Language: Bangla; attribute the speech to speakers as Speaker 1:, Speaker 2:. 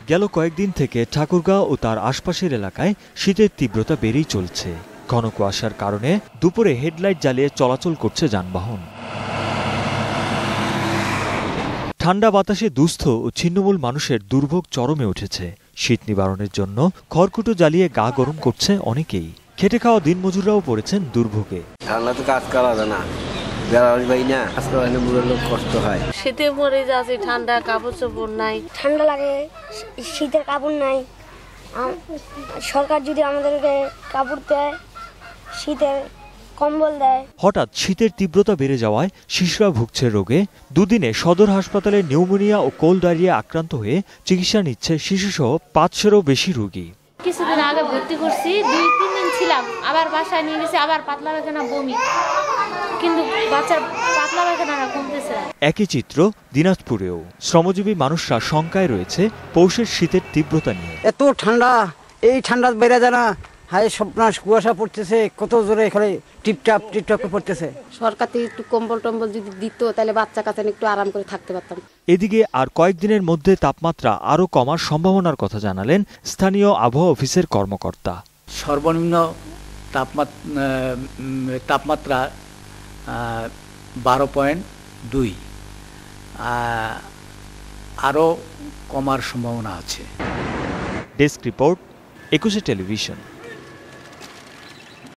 Speaker 1: গেল কয়েকদিন থেকে ঠাকুরগাঁও ও তার আশপাশের এলাকায় শীতের তীব্রতা বেড়েই চলছে। ঘন কুয়াশার কারণে দুপুরে হেডলাইট জ্বালিয়ে চলাচল করছে যানবাহন। ঠান্ডা বাতাসে দুস্থ ও ছিন্নমূল মানুষের দুর্ভোগ চরমে উঠেছে। শীত নিবারণের জন্য খড়কুটো জ্বালিয়ে গা গরম করছে অনেকেই। খেটে খাওয়া দিনমজুররাও পড়েছেন দুর্ভোগে।
Speaker 2: ঠান্ডা তো কাজ করা যায় না, কষ্ট হয়।
Speaker 3: শীতে পরে যাচ্ছে, ঠান্ডা কাপড় চোপড় নাই,
Speaker 4: ঠান্ডা লাগে, শীতের কাপড় নাই। সরকার যদি আমাদেরকে কাপড় দেয়, শীতের কম্বল দেয়।
Speaker 1: হঠাৎ শীতের তীব্রতা বেড়ে যাওয়ায় শিশুরা ভুগছে রোগে। দুদিনে সদর হাসপাতালে নিউমোনিয়া ও কোল্ড ডায়রিয়া আক্রান্ত হয়ে চিকিৎসা নিচ্ছে শিশুসহ 500-এরও বেশি রোগী।
Speaker 5: কিছুদিন আগে ভর্তি করছি, 2-3 দিন ছিলাম, আবার বাসায় নিয়ে গেছি, আবার পাতলা পায়খানা, বমি, কিন্তু বাচ্চার পাতলা পায়খানা কমতেছে। একই চিত্র
Speaker 1: দিনাজপুরেও। শ্রমজীবী মানুষরা শঙ্কায় রয়েছে পৌষের শীতের তীব্রতা নিয়ে।
Speaker 6: এত ঠান্ডা, এই ঠান্ডা বেড়ে যায় না, হাই সবনাশ কুয়াশা পড়তেছে, কত জোরে এখানে টিপটাপ টিপটাপ করতেছে।
Speaker 7: সরকার থেকে একটু কম্বল টম্বল যদি দিত, তাহলে বাচ্চা কাচ্চা একটু আরাম করে থাকতে পারতাম।
Speaker 1: এদিকে আর কয়েকদিনের মধ্যে তাপমাত্রা আরও কমার সম্ভাবনার কথা জানালেন স্থানীয় আবহাওয়া অফিসের কর্মকর্তা।
Speaker 8: সর্বনিম্ন তাপমাত্রা 12.2, আরও কমার সম্ভাবনা আছে।
Speaker 1: Desk report, 21 television.